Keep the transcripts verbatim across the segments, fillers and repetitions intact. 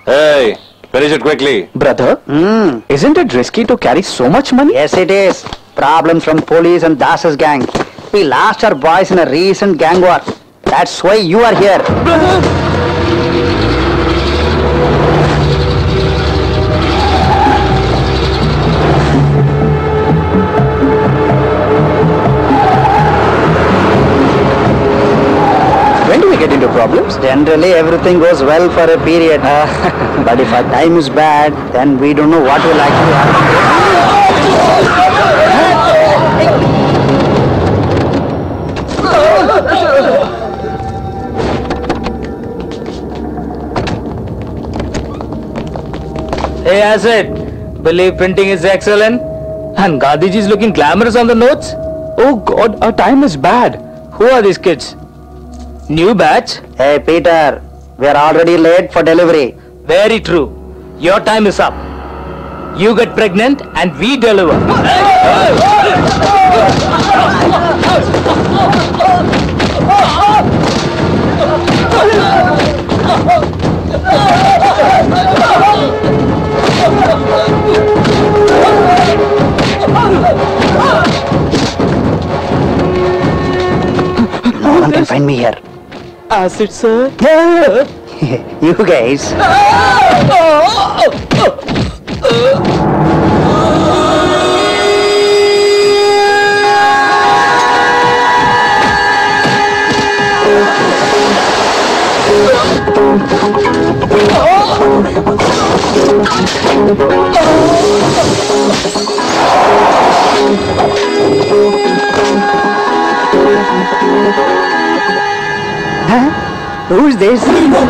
Hey, finish it quickly. Brother, Hmm. isn't it risky to carry so much money? Yes, it is. Problems from police and Das's gang. We lost our boys in a recent gang war. That's why you are here. When do we get into problems? Generally, everything goes well for a period. But if our time is bad, then we don't know what will actually happen. Hey Acid, believe printing is excellent? And Gandhiji is looking glamorous on the notes? Oh God, our time is bad. Who are these kids? New batch? Hey, Peter, we are already late for delivery. Very true. Your time is up. You get pregnant and we deliver. No one can find me here. Acid, sir. You guys. Huh? Who's this?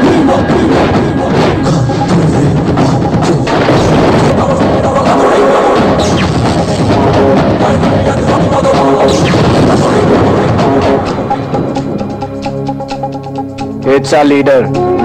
It's our leader.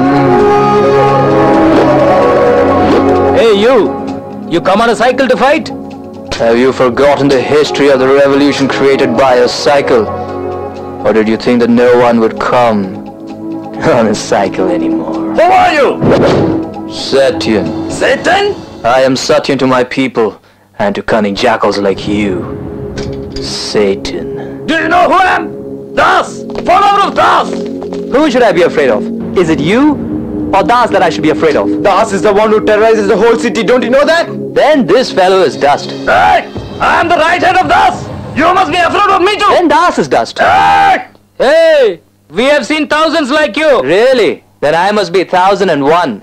Hey you! You come on a cycle to fight? Have you forgotten the history of the revolution created by a cycle? Or did you think that no one would come on a cycle anymore? Who are you? Satyan. Satan? I am Satyan to my people and to cunning jackals like you. Satan. Do you know who I am? Das! Follower of Das! Who should I be afraid of? Is it you or Das that I should be afraid of? Das is the one who terrorizes the whole city, don't you know that? Then this fellow is dust. Hey! I am the right hand of Das! You must be afraid of me too! Then Das is dust. Hey! Hey! We have seen thousands like you! Really? Then I must be thousand and one.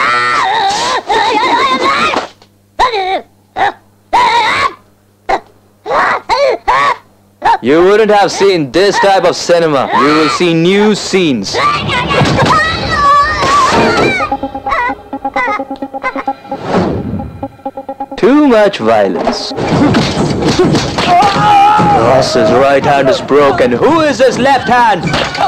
You wouldn't have seen this type of cinema. You will see new scenes. Too much violence. Ross's right hand is broken. Who is his left hand?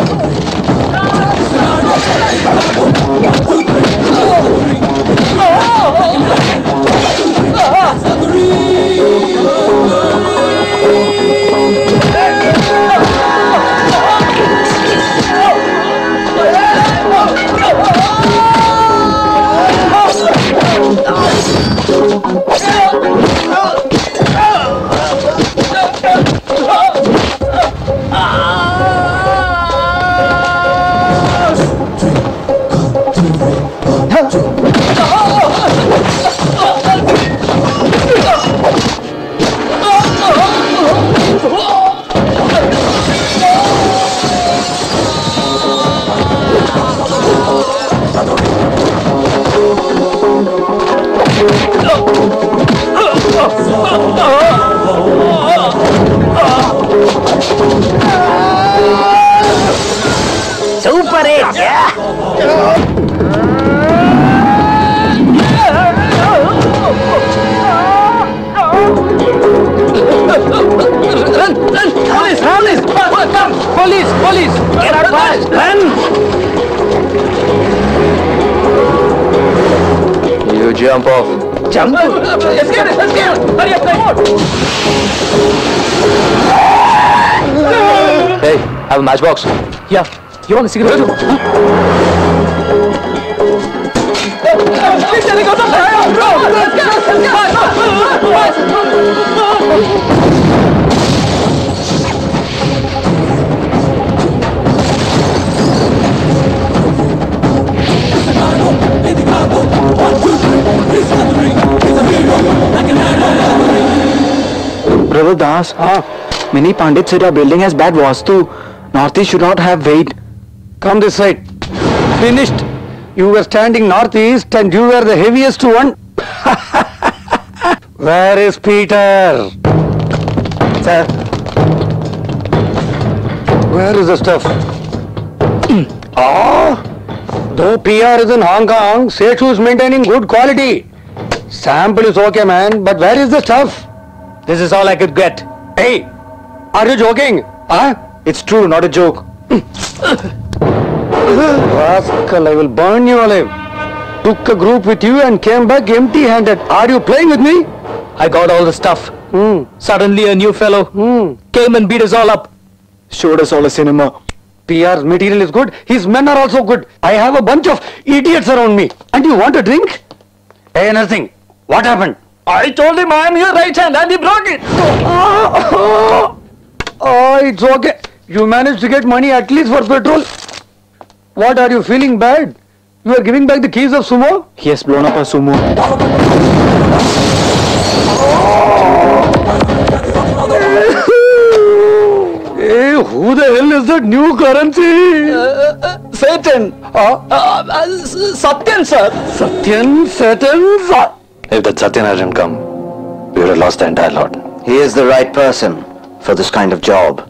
Super it! Yeah! Run! Run! Police! Police! Come! Police! Police! Get out fast! Run! You jump off. Jump! Let's get it! Let's get it! Hurry up! Come on! Hey, have a matchbox. Yeah. You want a cigarette? Huh? Brother Das, ah. Many Pandits said our building has bad vastu. Northeast should not have weight. Come this side. Finished. You were standing northeast and you were the heaviest one. Where is Peter? Sir. Where is the stuff? Ah, though P R is in Hong Kong, Setu is maintaining good quality. Sample is okay, man, but where is the stuff? This is all I could get. Hey, are you joking? Huh? It's true, not a joke. Rascal, I will burn you alive. Took a group with you and came back empty-handed. Are you playing with me? I got all the stuff. Hmm. Suddenly a new fellow Hmm. came and beat us all up. Showed us all a cinema. P R's material is good. His men are also good. I have a bunch of idiots around me. And you want a drink? Hey, nothing. What happened? I told him I am your right hand and he broke it. Oh, it's okay. You managed to get money at least for petrol. What, are you feeling bad? You are giving back the keys of Sumo? He has blown up a sumo. Hey, who the hell is that new currency? Uh, Satan. Uh, Uh, uh, Satyan, sir. Satyan, Satan, Sa- If that Satyan hadn't come, we would have lost the entire lot. He is the right person for this kind of job.